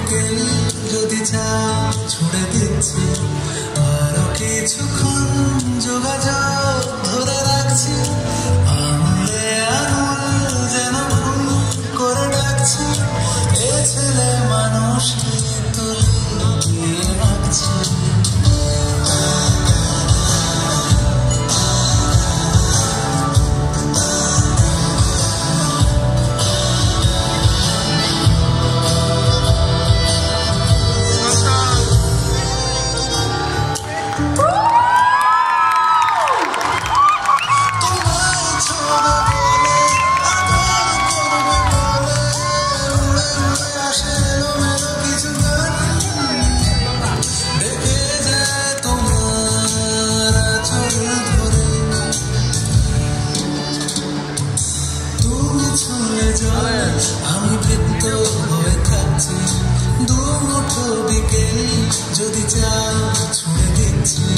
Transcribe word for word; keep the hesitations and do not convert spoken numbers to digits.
বিকেল যদি চাও ছুড়ে দিচ্ছি আরো কিছুক্ষণ যোগাযোগ ধরে রাখছি আঙুলে আঙুল যেন ভুল করে ডাকছি এ ছেলে মানুষকে তুলে দিয়ে রাখছি আমি বৃত্ত হয়ে থাকছি দু মুঠো বিকেল যদি চাও ছুঁড়ে দিচ্ছি